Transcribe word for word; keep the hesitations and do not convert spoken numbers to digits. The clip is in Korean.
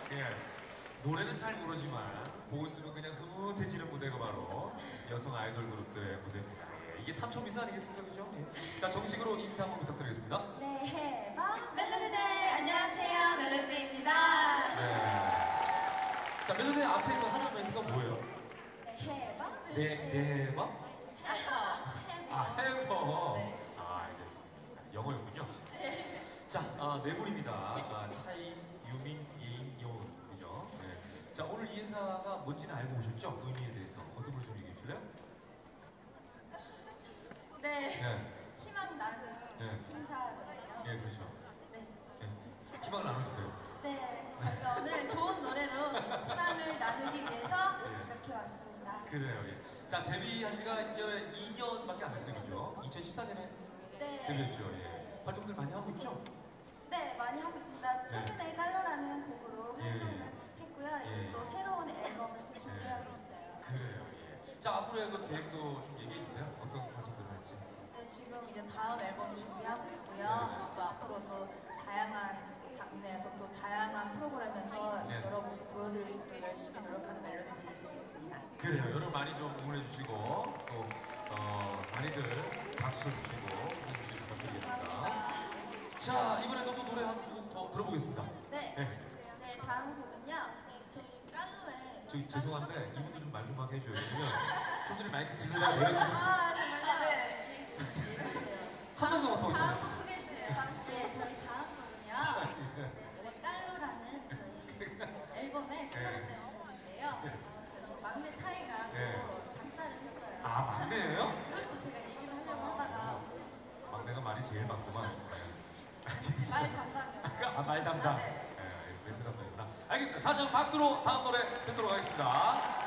예. 노래는 잘 모르지만 보고 있으면 그냥 흐뭇해지는 무대가 바로 여성 아이돌 그룹들의 무대입니다. 예. 이게 삼촌미소 아니겠습니까? 그죠? 예. 자, 정식으로 인사 한번 부탁드리겠습니다. 네, 해봐 멜로디데이. 안녕하세요, 멜로디데이입니다. 네. 자, 멜로디 앞에 있는 하나 멘트가 뭐예요? 네, 해봐 네, 네, 해봐? 아, 해버. 네. 아, 알겠습니다. 영어였군요. 자, 아, 네 분입니다. 아, 차이, 유민, 예인, 영호이죠. 네. 자, 오늘 이 행사가 뭔지는 알고 오셨죠? 의미에 대해서. 어떤 걸 좀 얘기해 주실래요? 네. 네. 희망 나는 네. 행사잖아요. 예, 그렇죠. 네. 네. 희망을 나눠주세요. 네, 저희가 오늘 좋은 노래로 희망을 나누기 위해서 네. 이렇게 왔습니다. 그래요, 예. 자, 데뷔한 지가 이제 이 년밖에 안 됐어요, 그죠? 이천십사 년에 네. 데뷔했죠, 예. 활동들 많이 하고 있죠? 네, 많이 하고 있습니다. 최근에 깔로라는 곡으로 예, 활동을 예. 했고요. 이제 예. 또 새로운 앨범을 또 준비하고 있어요. 그래요, 예. 자, 앞으로의 그 계획도 좀 얘기해 주세요. 어떤 활동들을 할지. 네, 지금 이제 다음 앨범 준비하고 있고요. 또 앞으로 또 다양한 장르에서 또 다양한 프로그램에서 네. 여러 모습 보여드릴 수 있도록 열심히 노력하는 멜로디 되겠습니다. 그래요. 여러분 많이 좀 응원해 주시고 또 어, 많이들 박수 주시고 해주시기 부탁드리겠습니다. 감사합니다. 자, 이번에도 또 노래 한 두 곡 더 들어보겠습니다. 네. 네. 네, 다음 곡은요. 저희 깔로의 저기 죄송한데 이분도 좀 말 좀 하게 해줘요. 왜냐면 좀 전에 마이크 들려다가 내렸어요. 아, 정말요? 네. 한 번 더 더. 다음 곡 소개해주세요. 네, 저희 다음 곡은요. 네, 저희 깔로라는 저희 앨범의 수록된 곡인데요. 어, 저희 막내 차이가 네. 또 작사를 했어요. 아, 막내예요? 그것도 제가 얘기를 하려고 하다가 못했어요. 막내가 말이 제일 많구만. 말 담당이요. 아, 말 담당. 아, 네. 네, 알겠습니다. 멘트 담당이구나. 알겠습니다. 다시 한번 박수로 다음 노래 듣도록 하겠습니다.